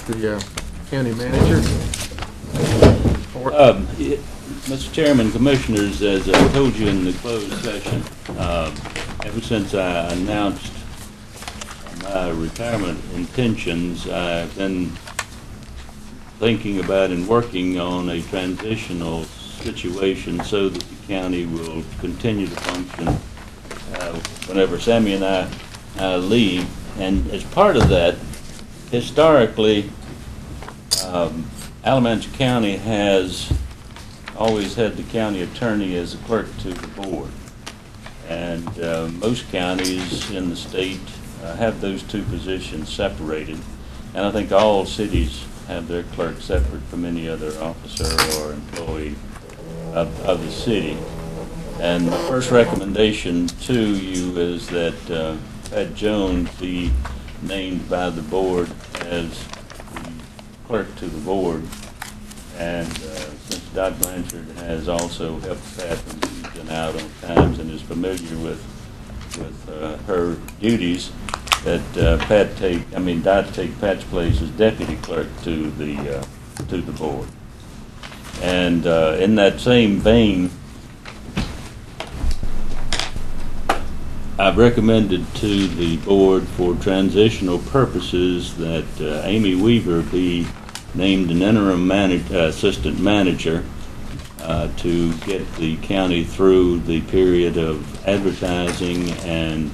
the county manager. Mr. Chairman, Commissioners, as I told you in the closed session, ever since I announced my retirement intentions, I've been thinking about and working on a transitional situation so that the county will continue to function whenever Sammy and I leave. And as part of that, historically, Alamance County has always had the county attorney as a clerk to the board. And most counties in the state have those two positions separated. And I think all cities have their clerk separate from any other officer or employee of the city. And the first recommendation to you is that Pat Jones be named by the board as the clerk to the board. And since Dot Blanchard has also helped Pat when she's been out on times and is familiar with her duties, that Dot take Pat's place as deputy clerk to the board. And in that same vein, I've recommended to the board for transitional purposes that Amy Weaver be named an interim assistant manager to get the county through the period of advertising and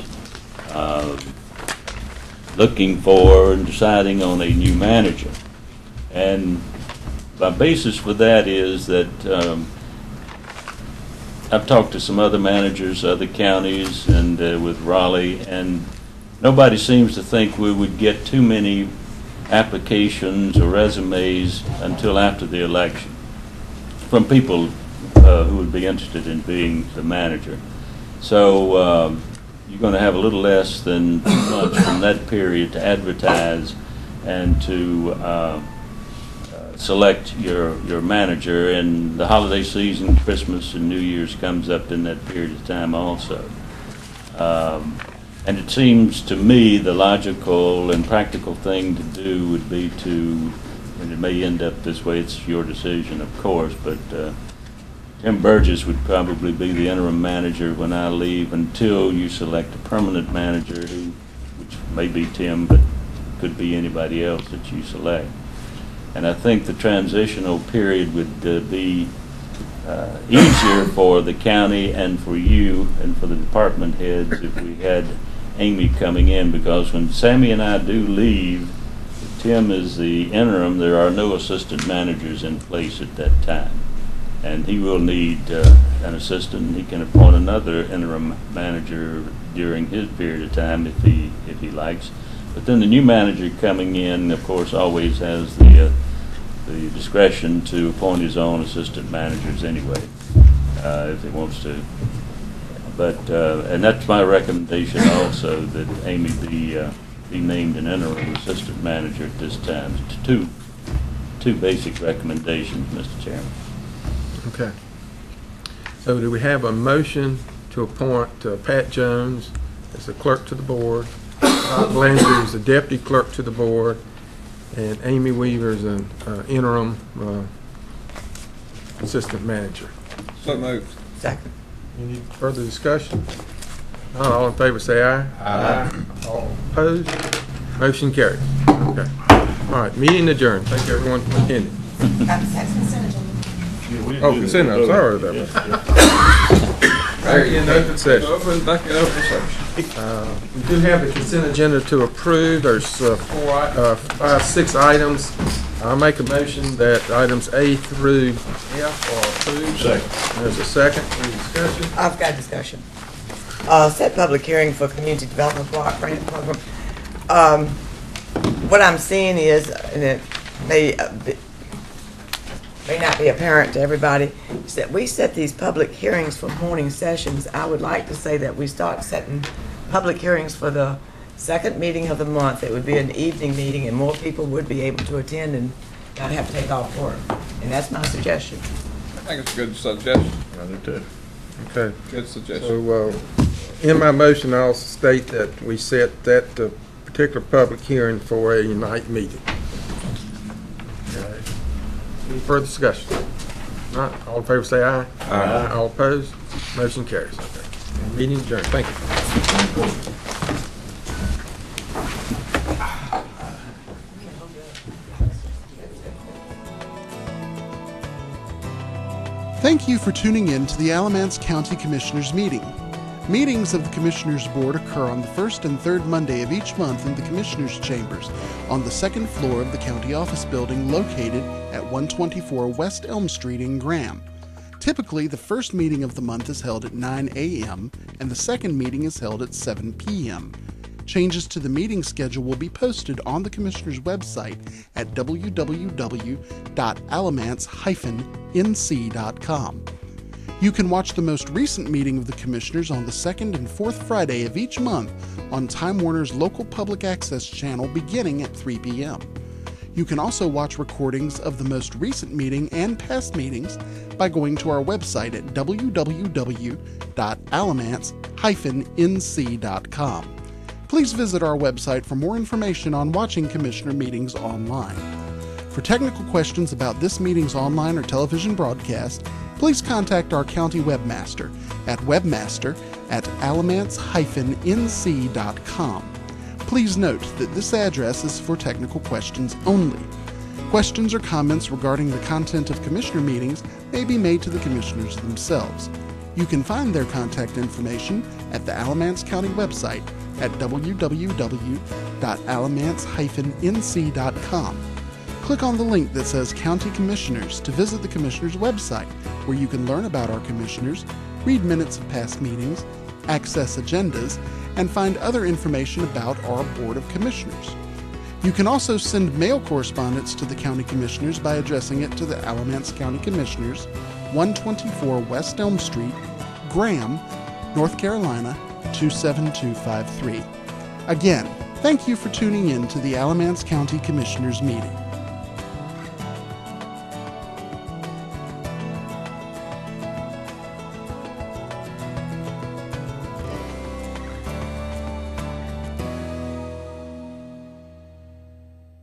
looking for and deciding on a new manager. And my basis for that is that I've talked to some other managers, other counties, and with Raleigh, and nobody seems to think we would get too many applications or resumes until after the election from people who would be interested in being the manager. So you're going to have a little less than 2 months from that period to advertise and to select your manager. And the holiday season, Christmas and New Year's comes up in that period of time also. And it seems to me the logical and practical thing to do would be to, and it may end up this way, it's your decision of course, but Tim Burgess would probably be the interim manager when I leave until you select a permanent manager, which may be Tim, but could be anybody else that you select. And I think the transitional period would be easier for the county and for you and for the department heads if we had Amy coming in, because when Sammy and I do leave, if Tim is the interim, there are no assistant managers in place at that time. And he will need an assistant. He can appoint another interim manager during his period of time if he likes. But then the new manager coming in, of course, always has the discretion to appoint his own assistant managers anyway, if he wants to. But and that's my recommendation also, that Amy be named an interim assistant manager at this time. Two basic recommendations, Mr. Chairman. Okay. So do we have a motion to appoint Pat Jones as the clerk to the board, Dot Blanchard as the deputy clerk to the board, and Amy Weaver as an interim assistant manager? So moved. Second. Any further discussion? None, all in favor say aye. Aye. All opposed? Motion carries. Okay. All right, meeting adjourned. Thank you everyone for attending. Oh, consent, I'm sorry about that. Back in open session. Back in open session. We do have the consent agenda to approve. There's 6 items. I'll make a motion that items A through F are approved. Second. There's a second. Any discussion? I've got discussion. Set public hearing for community development block grant program. What I'm seeing is, and it may not be apparent to everybody, is that we set these public hearings for morning sessions. I would like to say that we start setting public hearings for the second meeting of the month. It would be an evening meeting, and more people would be able to attend and not have to take off work. And that's my suggestion. I think it's a good suggestion. I do too. Okay. Good suggestion. So, in my motion, I'll state that we set that particular public hearing for a night meeting. Any further discussion? Not all in favor say aye. Aye. All opposed? Motion carries. Okay. Meeting adjourned. Thank you. Thank you for tuning in to the Alamance County Commissioners meeting. Meetings of the Commissioners Board occur on the first and third Monday of each month in the Commissioners' Chambers on the second floor of the County Office Building located at 124 West Elm Street in Graham. Typically, the first meeting of the month is held at 9 a.m. and the second meeting is held at 7 p.m. Changes to the meeting schedule will be posted on the Commissioners' website at www.alamance-nc.com. You can watch the most recent meeting of the Commissioners on the second and fourth Friday of each month on Time Warner's local public access channel beginning at 3 p.m. You can also watch recordings of the most recent meeting and past meetings by going to our website at www.alamance-nc.com. Please visit our website for more information on watching Commissioner meetings online. For technical questions about this meeting's online or television broadcast, please contact our county webmaster at webmaster@alamance-nc.com. Please note that this address is for technical questions only. Questions or comments regarding the content of Commissioner meetings may be made to the Commissioners themselves. You can find their contact information at the Alamance County website at www.alamance-nc.com. Click on the link that says County Commissioners to visit the Commissioners website, where you can learn about our Commissioners, read minutes of past meetings, access agendas, and find other information about our Board of Commissioners. You can also send mail correspondence to the County Commissioners by addressing it to the Alamance County Commissioners, 124 West Elm Street, Graham, North Carolina, 27253. Again, thank you for tuning in to the Alamance County Commissioners meeting.